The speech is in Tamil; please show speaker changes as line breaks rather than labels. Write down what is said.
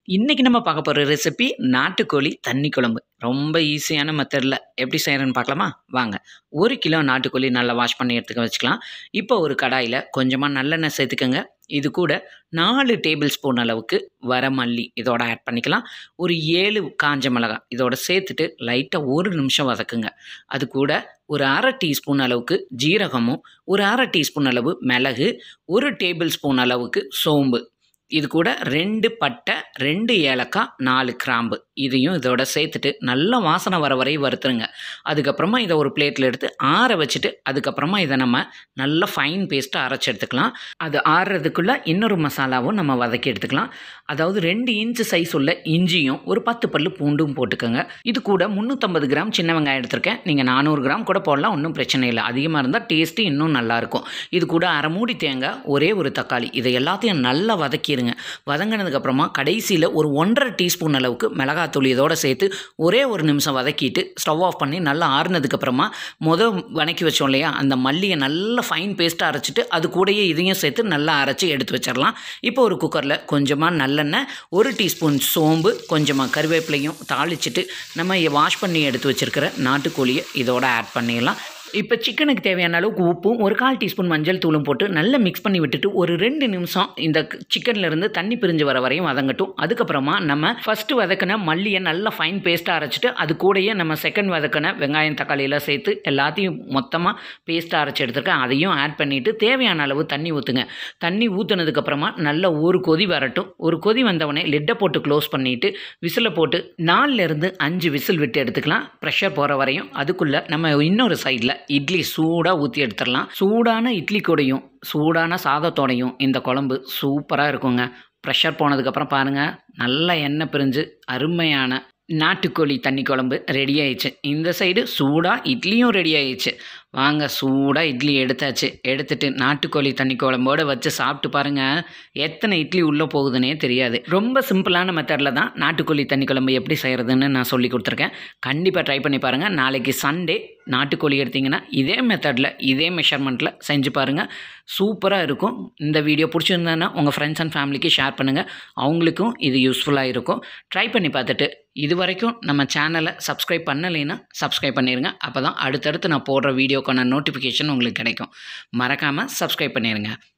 இன்னைக்கு நம்ம பார்க்க போகிற ரெசிபி நாட்டுக்கோழி தண்ணி குழம்பு. ரொம்ப ஈஸியான மெத்தடில் எப்படி செய்கிறேன்னு பார்க்கலாமா? வாங்க. 1 கிலோ நாட்டுக்கோழி நல்லா வாஷ் பண்ணி எடுத்துக்க வச்சுக்கலாம். இப்போ ஒரு கடாயில் கொஞ்சமாக நல்லெண்ணெய் சேர்த்துக்கோங்க. இது கூட 4 டேபிள் ஸ்பூன் அளவுக்கு வரமல்லி இதோட ஆட் பண்ணிக்கலாம். ஒரு 7 காஞ்ச மிளகாய் இதோட சேர்த்துட்டு லைட்டாக 1 நிமிஷம் வதக்குங்க. அது கூட ஒரு 1/2 டீஸ்பூன் அளவுக்கு ஜீரகமும், ஒரு 1/2 டீஸ்பூன் அளவு மிளகு, 1 டேபிள் ஸ்பூன் அளவுக்கு சோம்பு, இது கூட 2 பட்டை, 2 ஏலக்காய், 4 கிராம்பு இதையும் இதோட சேர்த்துட்டு நல்லா வாசனை வர வரை வறுத்துருங்க. அதுக்கப்புறமா இதை ஒரு பிளேட்டில் எடுத்து ஆற வச்சுட்டு அதுக்கப்புறமா இதை நம்ம நல்லா ஃபைன் பேஸ்ட்டாக அரைச்சி எடுத்துக்கலாம். அது ஆறுறதுக்குள்ளே இன்னொரு மசாலாவும் நம்ம வதக்கி எடுத்துக்கலாம். அதாவது 2 இன்ச்சு சைஸ் உள்ள இஞ்சியும் ஒரு 10 பல்லு பூண்டும் போட்டுக்கோங்க. இது கூட 350 கிராம் சின்ன வெங்காயம் எடுத்திருக்கேன். நீங்கள் 400 கிராம் கூட போடலாம், ஒன்றும் பிரச்சனை இல்லை. அதிகமாக இருந்தால் டேஸ்ட்டு இன்னும் நல்லாயிருக்கும். இது கூட அரை மூடி தேங்காய், ஒரே ஒரு தக்காளி, இதை எல்லாத்தையும் நல்லா வதக்கிடுங்க. வதங்கினதுக்கப்புறமா கடைசியில் ஒரு 1.5 டீஸ்பூன் அளவுக்கு மிளகாத்தூள் இதோட சேர்த்து ஒரே ஒரு நிமிஷம் வதக்கிட்டு ஸ்டவ் ஆஃப் பண்ணி நல்லா ஆறுனதுக்கப்புறமா வதக்கி வச்சோம் இல்லையா, அந்த மல்லியை நல்லா ஃபைன் பேஸ்ட்டாக அரைச்சிட்டு அது கூடயே இதையும் சேர்த்து நல்லா அரைச்சி எடுத்து வச்சிடலாம். இப்போ ஒரு குக்கரில் கொஞ்சமாக நல்லெண்ணெய், 1 டீஸ்பூன் சோம்பு, கொஞ்சமாக கருவேப்பிலையும் தாளிச்சிட்டு நம்ம வாஷ் பண்ணி எடுத்து வச்சுருக்கிற நாட்டுக்கோழியை இதோட ஆட் பண்ணிடலாம். இப்போ சிக்கனுக்கு தேவையான அளவுக்கு உப்பும், ஒரு 1/4 டீஸ்பூன் மஞ்சள் தூளும் போட்டு நல்லா மிக்ஸ் பண்ணி விட்டுட்டு ஒரு 2 நிமிஷம் இந்த சிக்கன்லேருந்து தண்ணி பிரிஞ்சு வர வரையும் வதங்கட்டும். அதுக்கப்புறமா நம்ம ஃபஸ்ட்டு வதக்கின மல்லியை நல்லா ஃபைன் பேஸ்ட்டாக அரைச்சிட்டு அது கூடயே நம்ம செகண்ட் வதக்கின வெங்காயம் தக்காளியெல்லாம் சேர்த்து எல்லாத்தையும் மொத்தமாக பேஸ்ட்டாக அரைச்சி எடுத்துருக்கேன். அதையும் ஆட் பண்ணிவிட்டு தேவையான அளவு தண்ணி ஊற்றுங்க. தண்ணி ஊற்றுனதுக்கப்புறமா நல்லா ஒரு கொதி வரட்டும். ஒரு கொதி வந்தவொடனே லிட்டை போட்டு க்ளோஸ் பண்ணிவிட்டு விசிலை போட்டு 4லேருந்து 5 விசில் விட்டு எடுத்துக்கலாம், ப்ரெஷர் போகிற வரையும். அதுக்குள்ளே நம்ம இன்னொரு சைடில் இட்லி சூடாக ஊற்றி எடுத்துடலாம். சூடான இட்லி கூடையும் சூடான சாதத்தோடையும் இந்த குழம்பு சூப்பராக இருக்குங்க. ப்ரெஷர் போனதுக்கப்புறம் பாருங்கள், நல்லா எண்ணெய் பிரிஞ்சு அருமையான நாட்டுக்கோழி தண்ணி குழம்பு ரெடி ஆயிடுச்சு. இந்த சைடு சூடாக இட்லியும் ரெடி ஆயிடுச்சு. வாங்க, சூடாக இட்லி எடுத்தாச்சு. எடுத்துட்டு நாட்டுக்கோழி தண்ணி குழம்போடு வச்சு சாப்பிட்டு பாருங்கள், எத்தனை இட்லி உள்ளே போகுதுன்னே தெரியாது. ரொம்ப சிம்பிளான மெத்தடில் தான் நாட்டுக்கோழி தண்ணி குழம்பு எப்படி செய்கிறதுன்னு நான் சொல்லி கொடுத்துருக்கேன். கண்டிப்பாக ட்ரை பண்ணி பாருங்கள். நாளைக்கு சண்டே நாட்டுக்கோழி எடுத்திங்கன்னா இதே மெத்தடில் இதே மெஷர்மெண்ட்டில் செஞ்சு பாருங்கள், சூப்பராக இருக்கும். இந்த வீடியோ பிடிச்சிருந்தேன்னா உங்கள் ஃப்ரெண்ட்ஸ் அண்ட் ஃபேமிலிக்கு ஷேர் பண்ணுங்கள், அவங்களுக்கும் இது யூஸ்ஃபுல்லாக இருக்கும். ட்ரை பண்ணி பார்த்துட்டு இது வரைக்கும் நம்ம சேனலை சப்ஸ்கிரைப் பண்ணலைன்னா சப்ஸ்கிரைப் பண்ணிடுங்க. அப்போ தான் அடுத்தடுத்து நான் போடுற வீடியோக்கான நோட்டிஃபிகேஷன் உங்களுக்கு கிடைக்கும். மறக்காமல் சப்ஸ்கிரைப் பண்ணிடுங்க.